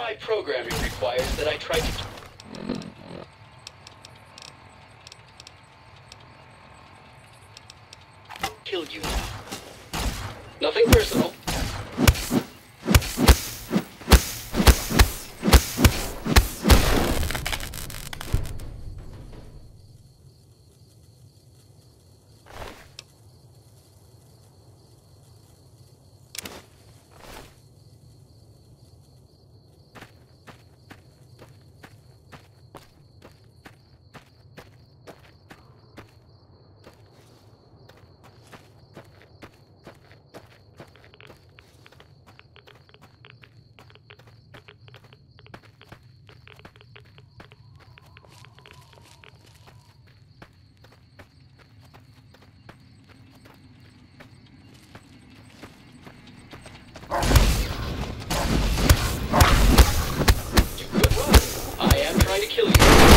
My programming requires that I try to kill you now. Nothing personal. To kill you.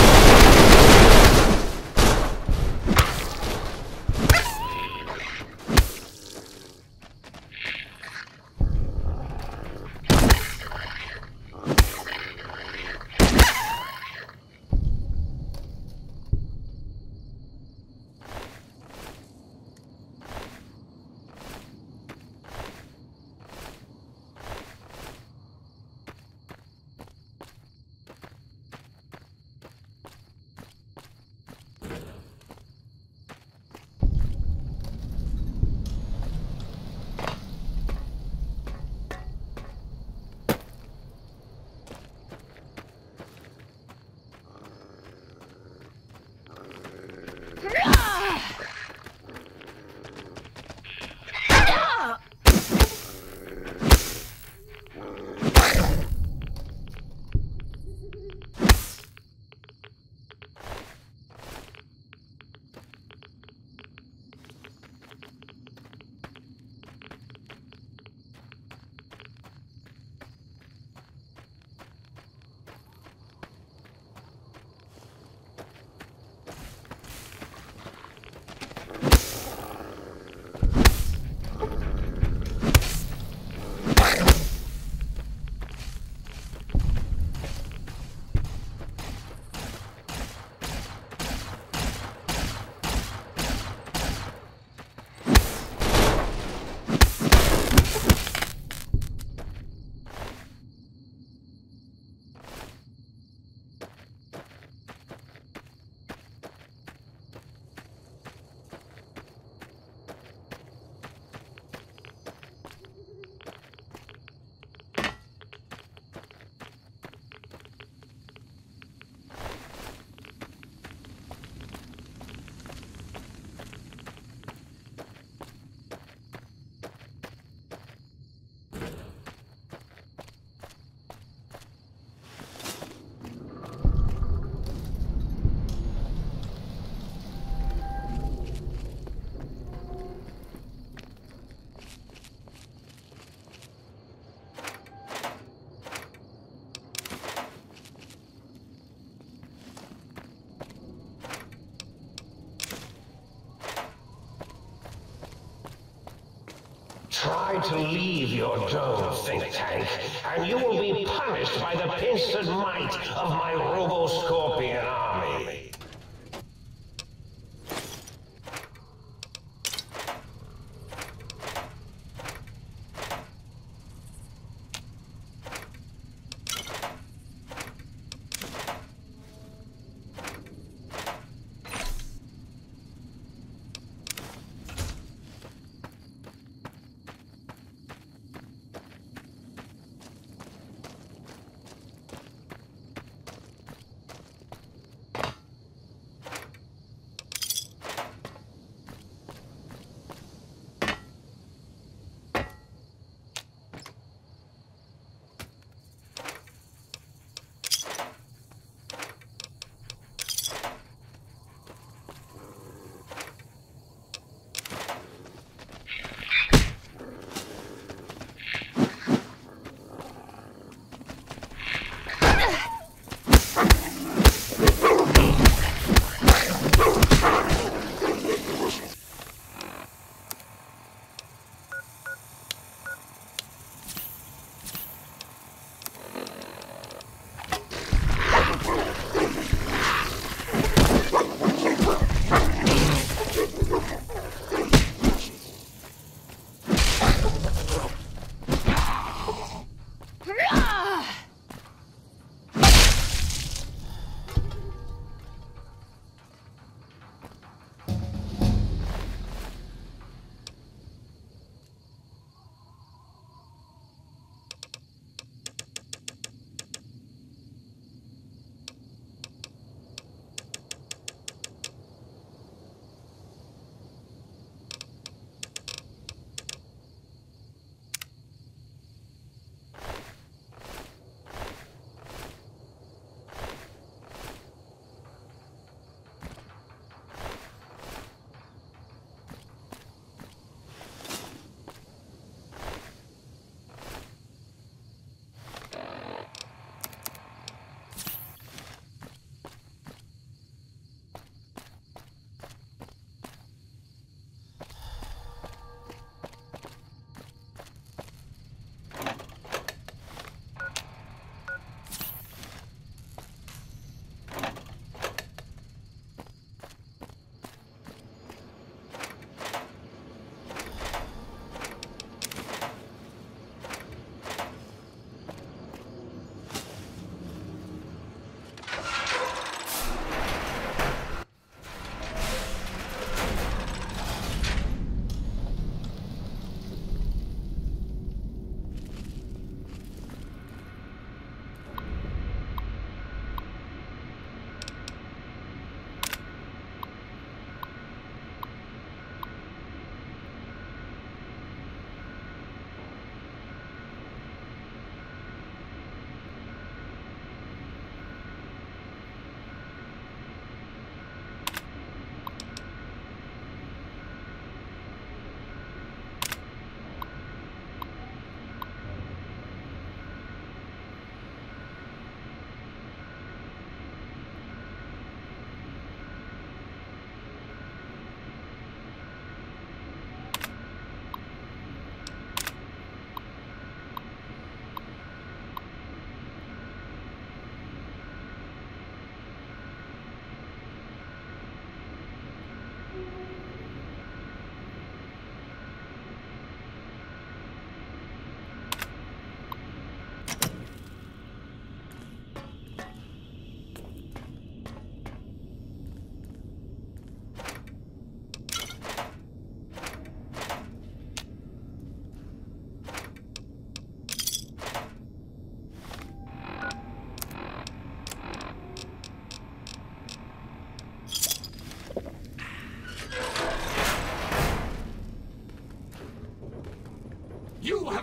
Try to leave your dome, think tank, and you will be punished by the pincered might of my Robo-Scorpion army.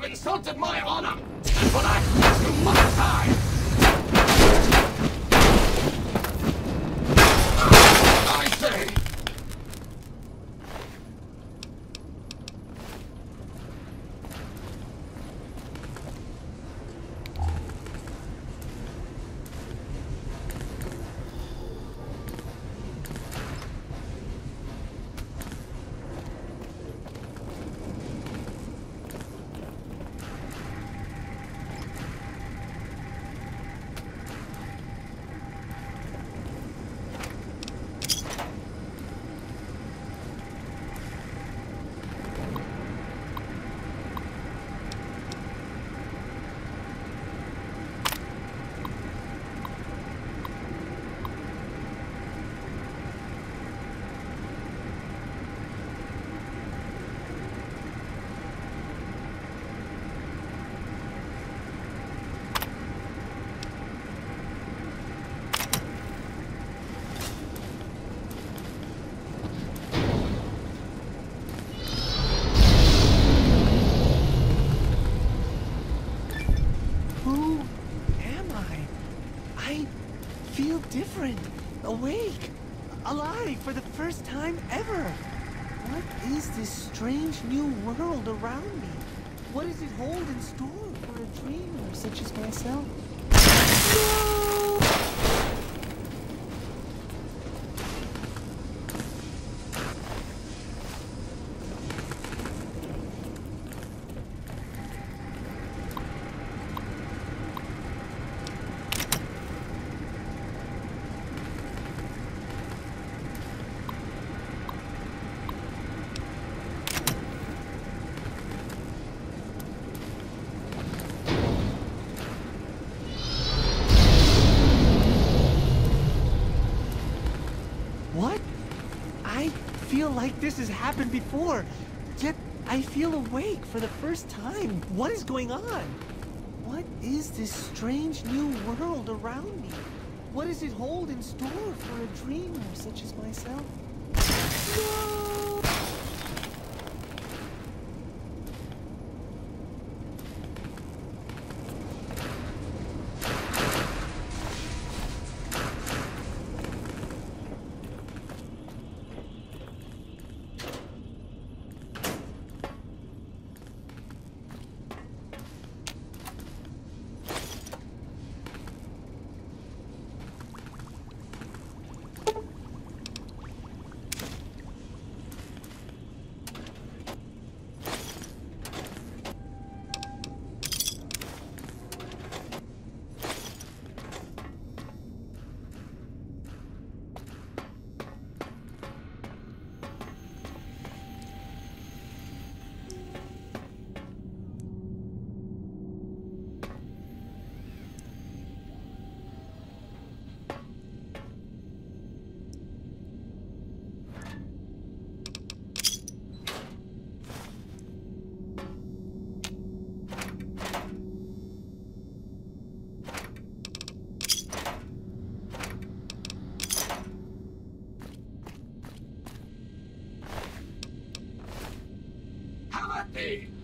insulted my honor, and for that you must die! I say! Different, awake, alive for the first time ever. What is this strange new world around me? What does it hold in store for a dreamer such as myself? No! What? I feel like this has happened before, yet I feel awake for the first time. What is going on? What is this strange new world around me? What does it hold in store for a dreamer such as myself? No! Hey.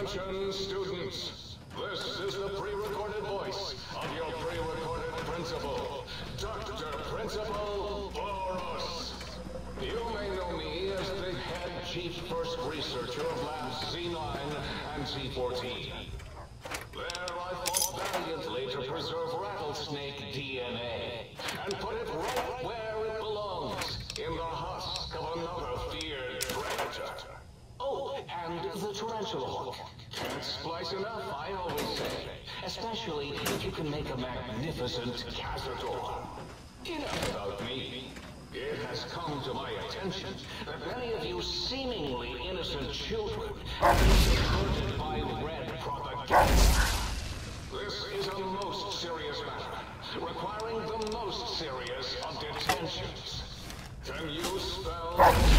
Attention, students. This is the pre-recorded voice of your pre-recorded principal, Dr. Principal Boros. You may know me as the head chief first researcher of Labs Z9 and Z14. There I fought valiantly to preserve rattlesnake DNA and put it right where it belongs, in the husk of another feared predator. Oh, and the tarantula hook. Can't splice enough, I always say. Especially if you can make a magnificent cazador. Enough about me. It has come to my attention that many of you seemingly innocent children have been subverted by red propaganda. This is a most serious matter, requiring the most serious of detentions. Can you spell?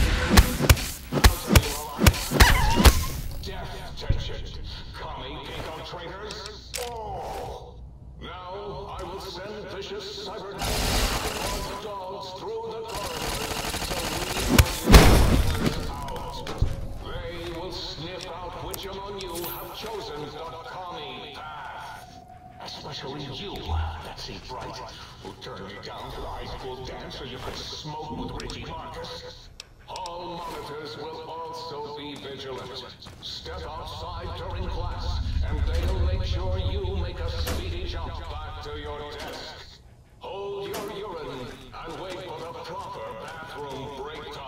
Death detention. Commie pinko traitors. Oh! Now I will send vicious cybernetic dogs through the corridors to lead the out. They will sniff out which among you have chosen the commie path. Especially you, Betsy Bright, who turned me down to the high school dance so you could smoke with Reggie Marcus. All monitors will also be vigilant. Step outside during class, and they'll make sure you make a speedy jump back to your desk. Hold your urine and wait for the proper bathroom break time.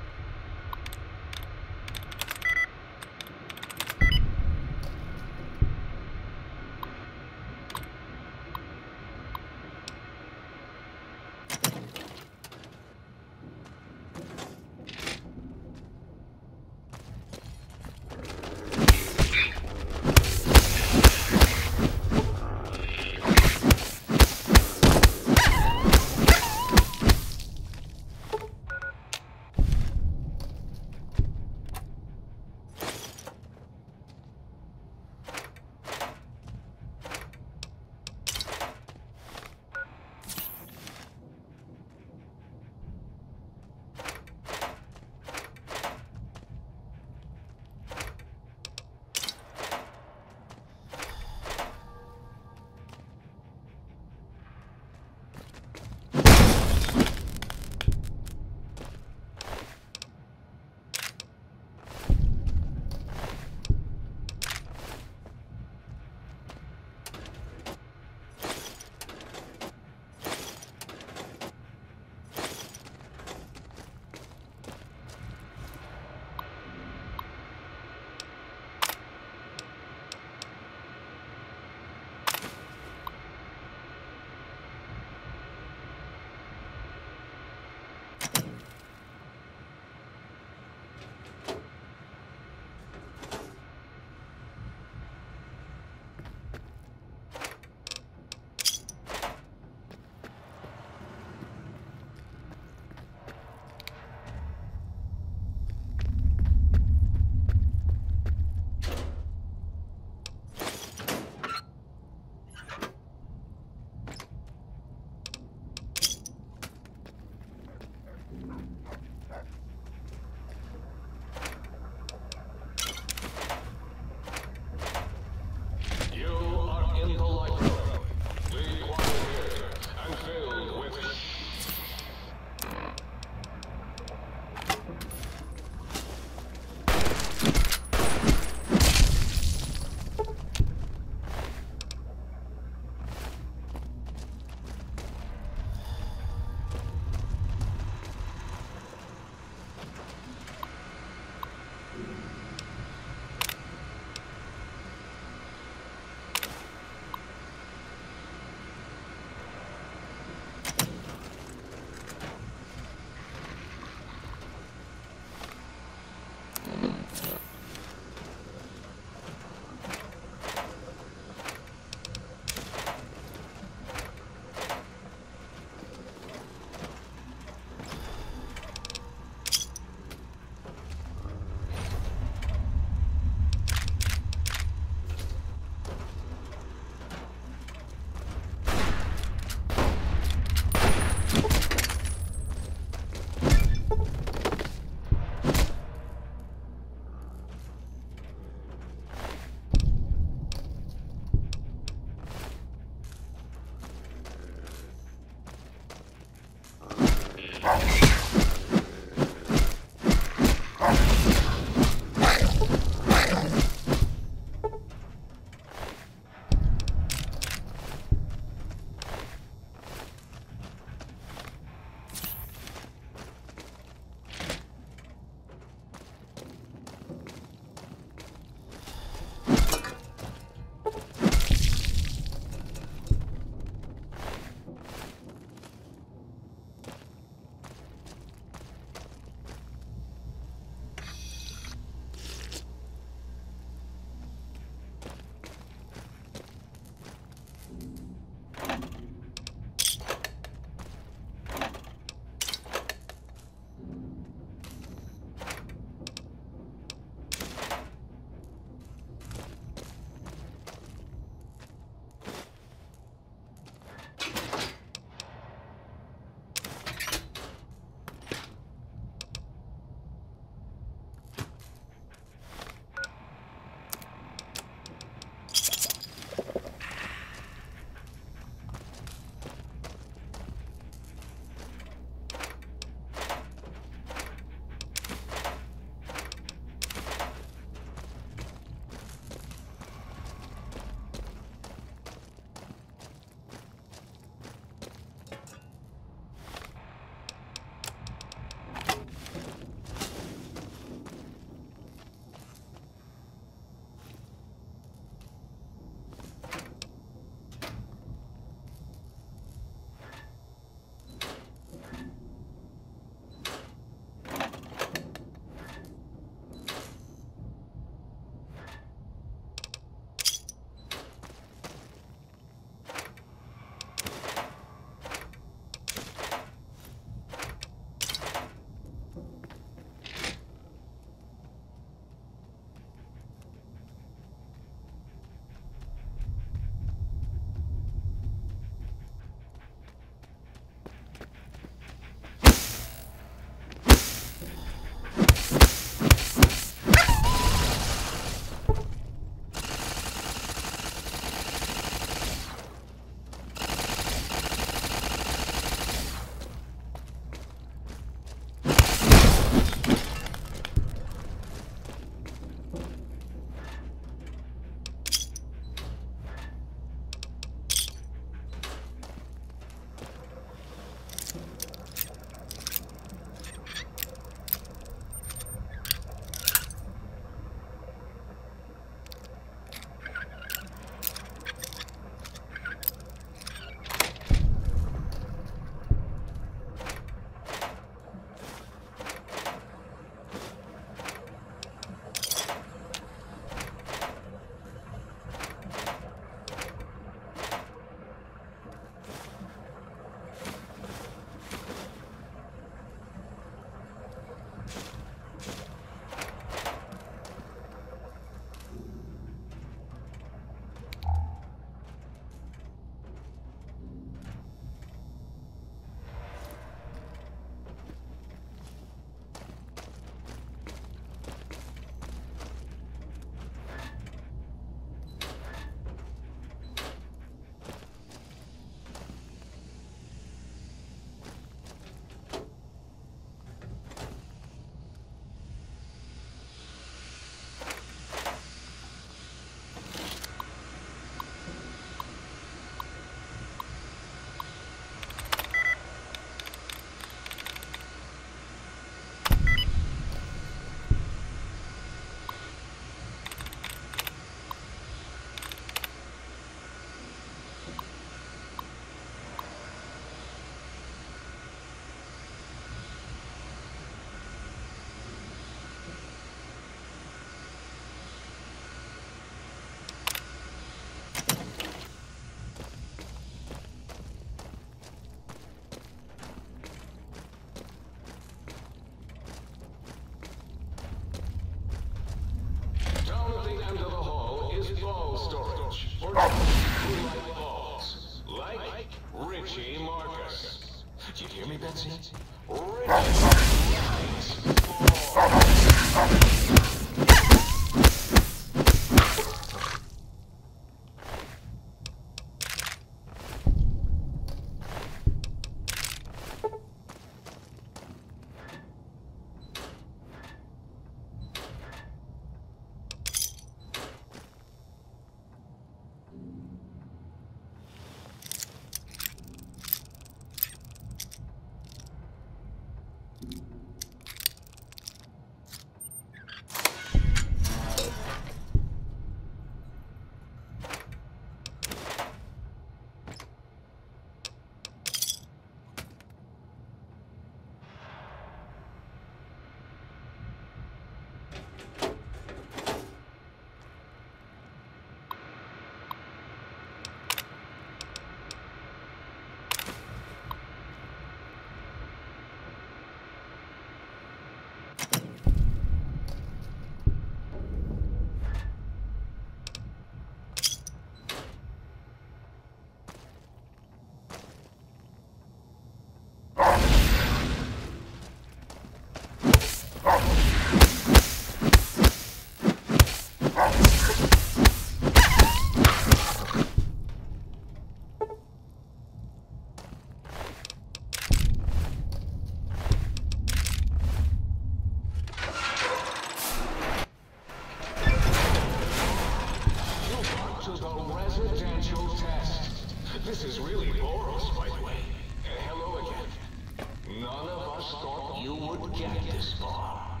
This is really Boros, by the way. Hello again. None of us thought you would get this far.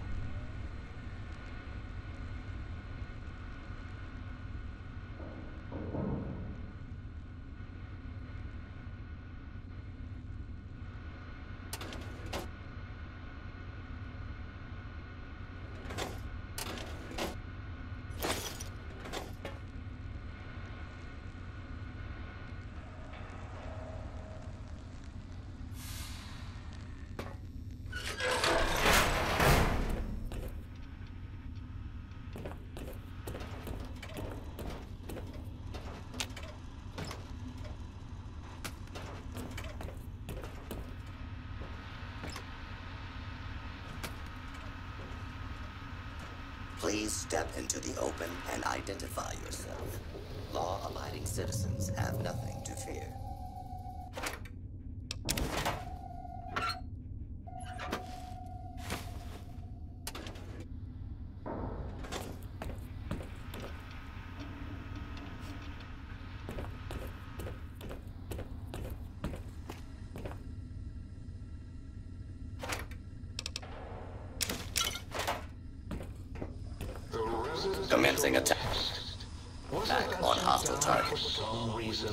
Please step into the open and identify yourself. Law-abiding citizens have nothing to fear. Commencing attack. Back on hostile target. For some reason.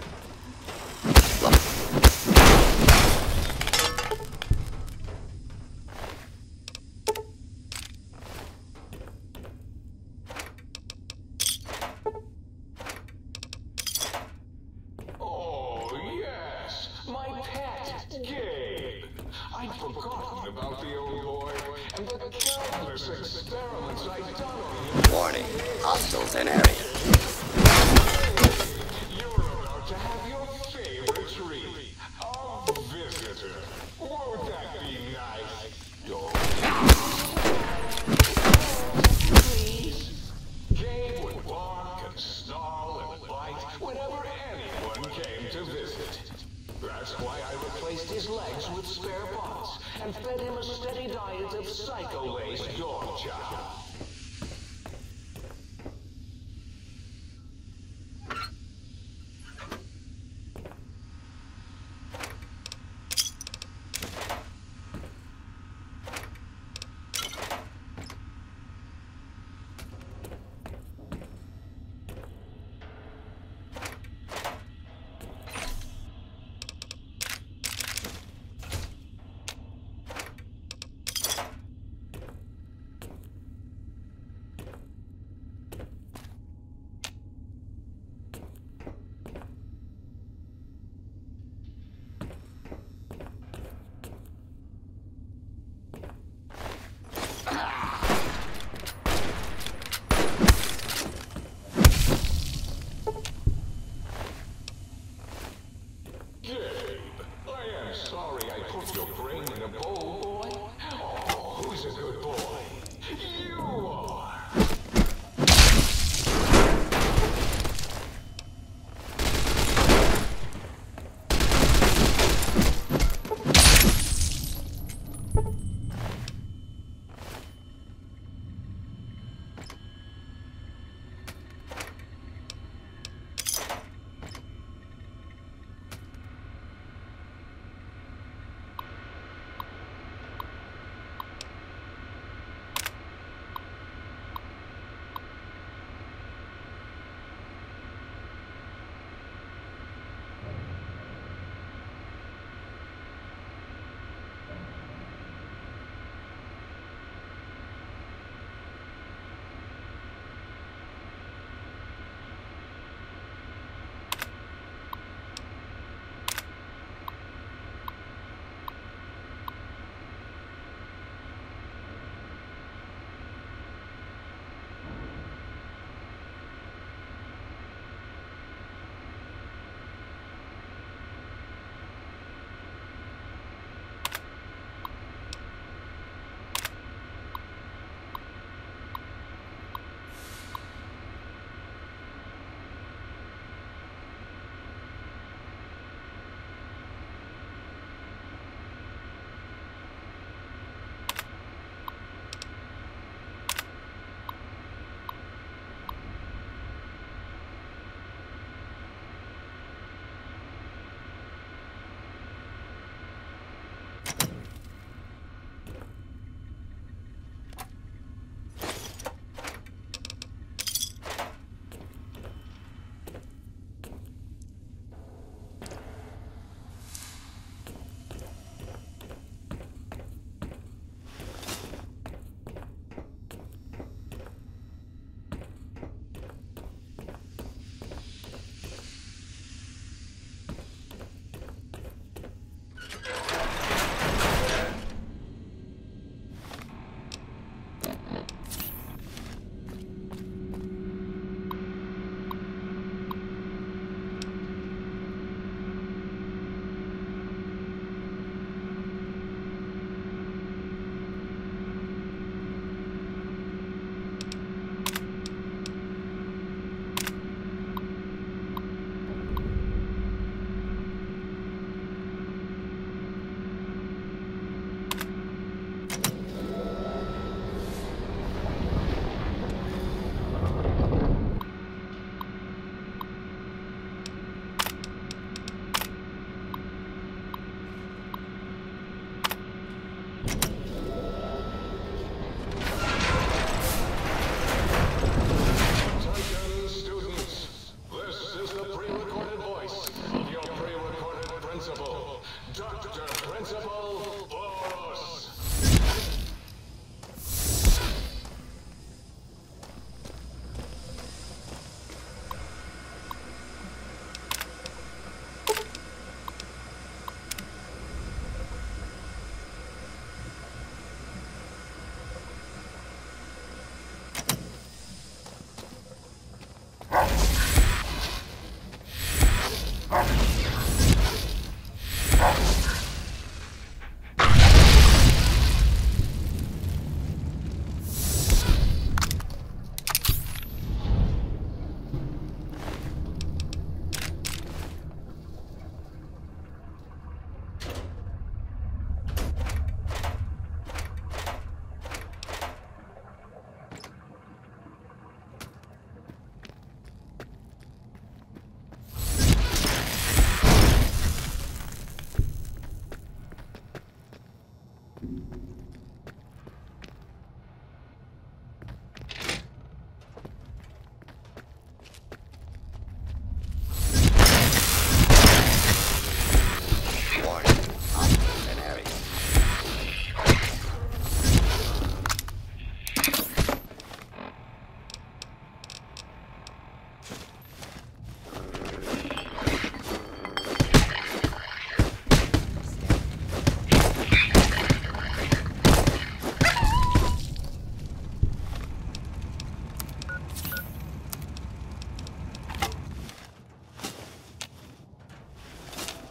Oh, yes! My pet, Gabe! I'd forgotten about the old boy and the countless experiments I'd done on him. Warning, hostiles in area. You're about to have your favorite treat. A visitor. Won't that be nice? Please. Gabe would bark and snarl and bite whenever anyone came to visit. That's why I replaced his legs with spare parts and fed him a steady diet of psycho-laced dog chow. Who's a good boy? You are.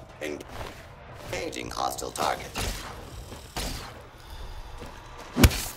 Engaging hostile target.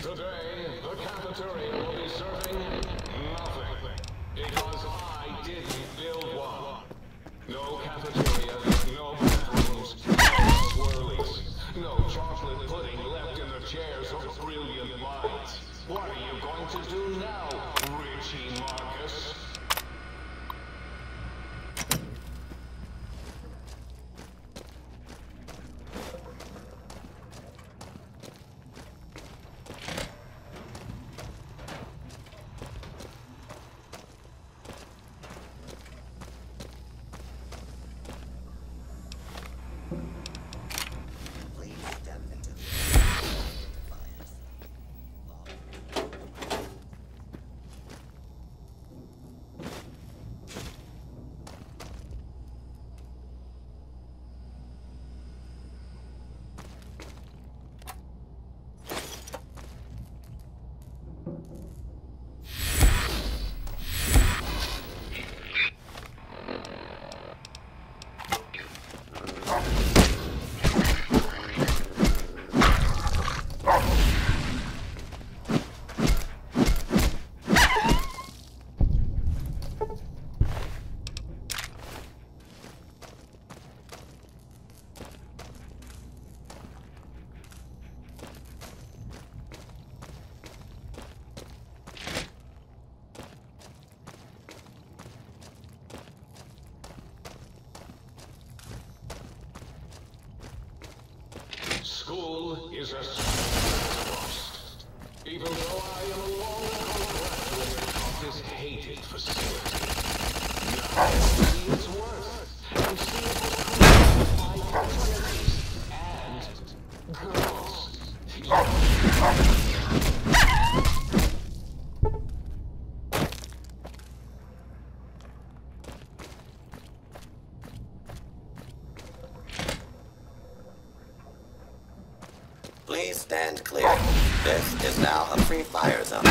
Today, the cafeteria will be serving nothing. Because I didn't build one. No cafeteria, no bathrooms, no swirlies, no chocolate pudding left in the chairs of brilliant minds. What are you going to do now, Richie Marcus? Please step into the fires. School is a lost. Even though I am a long graduate of this hated facility. Now I see its worth, and see it created by fraternities and girls. Please stand clear. This is now a free fire zone.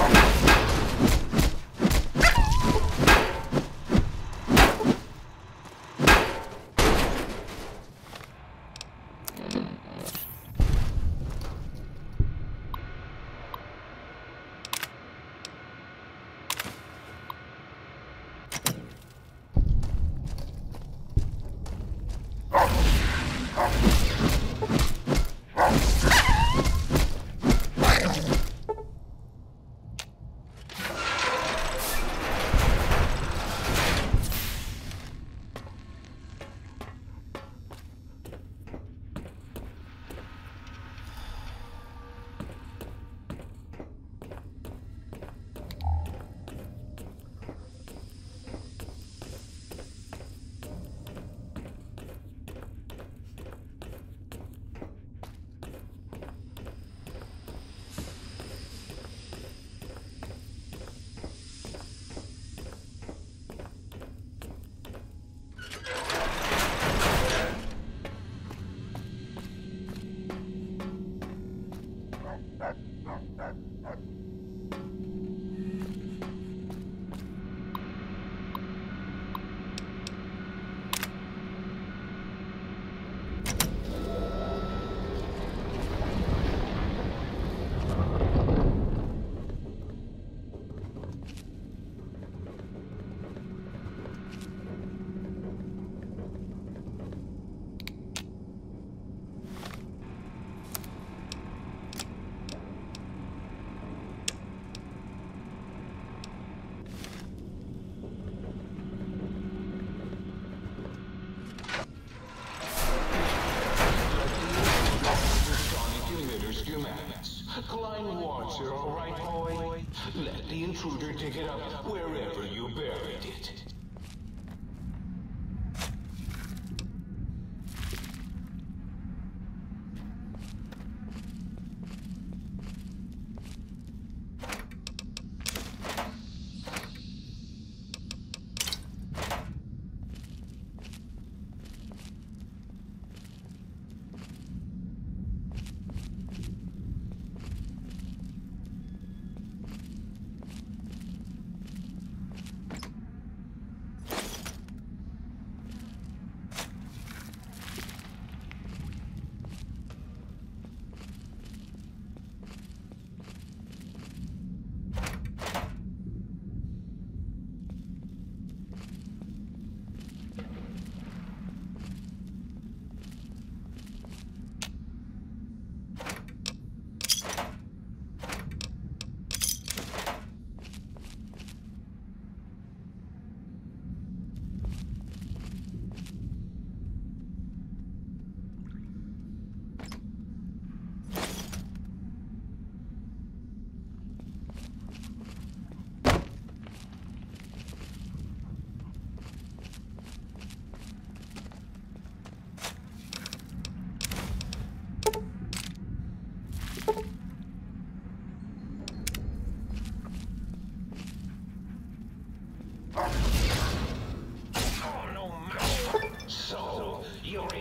Klein water, all right, boy? Let the intruder dig it up wherever you buried it. So, you're in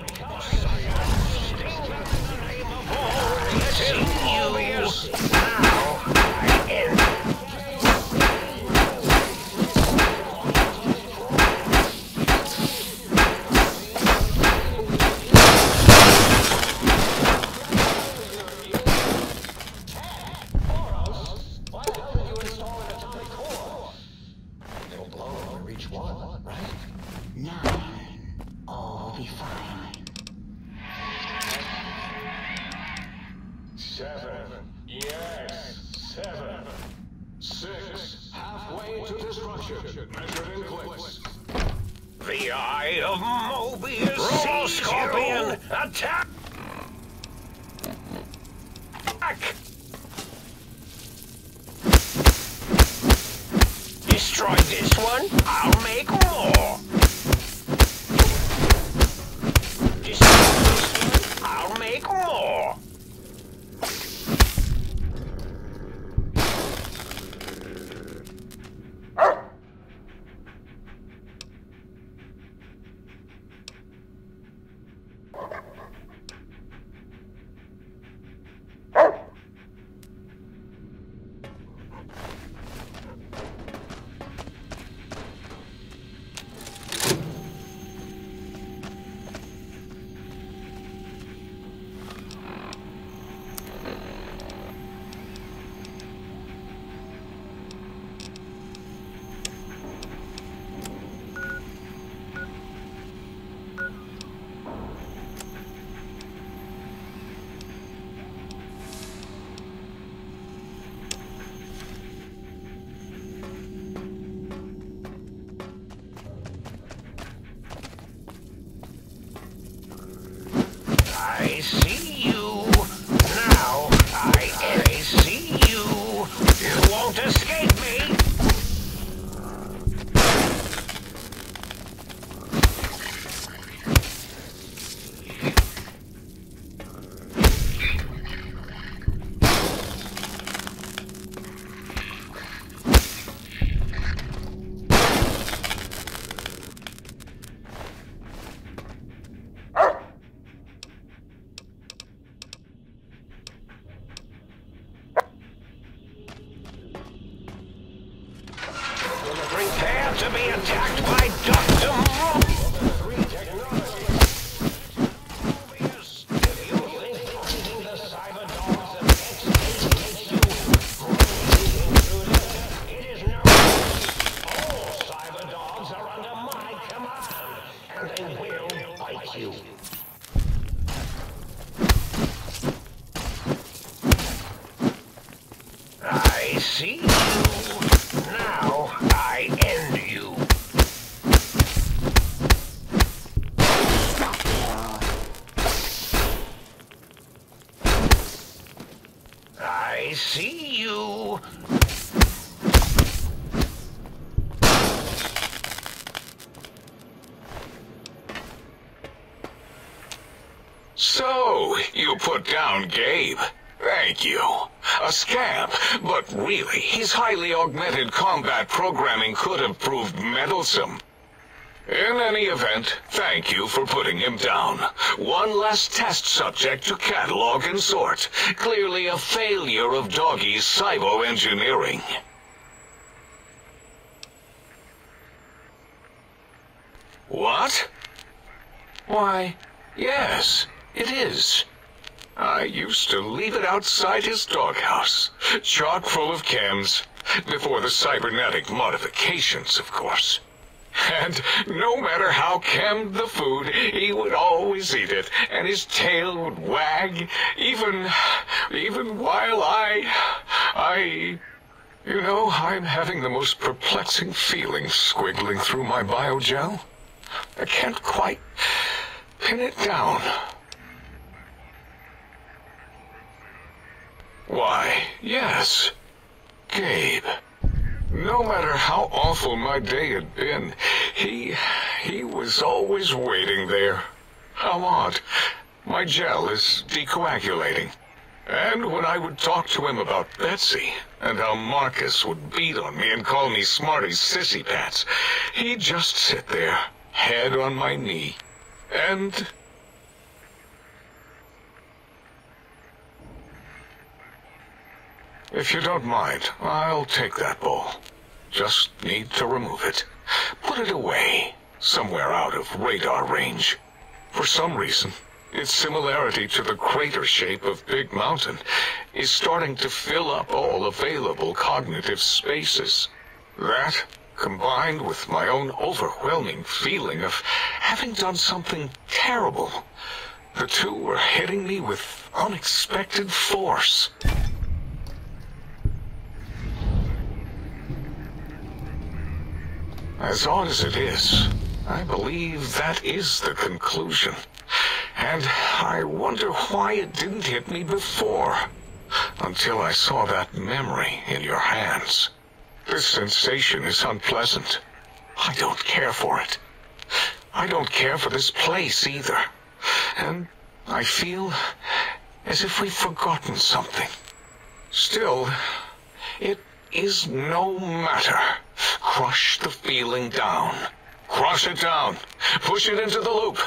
The Eye of Mobius. Robo Scorpion, attack! Destroy this one, I'll make more. Destroy this one, I'll make more. I see you. Now I see you. You won't escape me. Prepare to be attacked by Dr. Mobius. If you think fighting the cyber dogs makes you intruder, it is no use. All cyber dogs are under my command, and they will bite you. I see you. Now I end you. I see you. So, you put down Gabe. Thank you. A scamp, but really, his highly augmented combat programming could have proved meddlesome. In any event, thank you for putting him down. One less test subject to catalog and sort. Clearly a failure of Doggy's cybo-engineering. What? Why, yes, it is. I used to leave it outside his doghouse, chock full of chems, before the cybernetic modifications, of course. And no matter how chemmed the food, he would always eat it, and his tail would wag, even while you know, I'm having the most perplexing feelings squiggling through my biogel. I can't quite pin it down. Why, yes, Gabe. No matter how awful my day had been, he was always waiting there. How odd. My gel is decoagulating. And when I would talk to him about Betsy, and how Marcus would beat on me and call me Smarty's sissy pants, he'd just sit there, head on my knee, and... If you don't mind, I'll take that bowl. Just need to remove it. Put it away, somewhere out of radar range. For some reason, its similarity to the crater shape of Big Mountain is starting to fill up all available cognitive spaces. That, combined with my own overwhelming feeling of having done something terrible, the two were hitting me with unexpected force. As odd as it is, I believe that is the conclusion. And I wonder why it didn't hit me before, until I saw that memory in your hands. This sensation is unpleasant. I don't care for it. I don't care for this place either. And I feel as if we've forgotten something. Still, it is no matter. Crush the feeling down. Crush it down. Push it into the loop.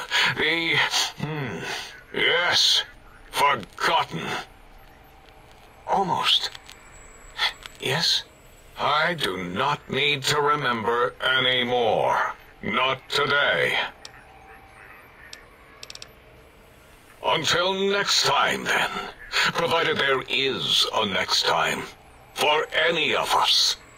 Yes. Forgotten. Almost. Yes? I do not need to remember anymore. Not today. Until next time, then. Provided there is a next time. For any of us.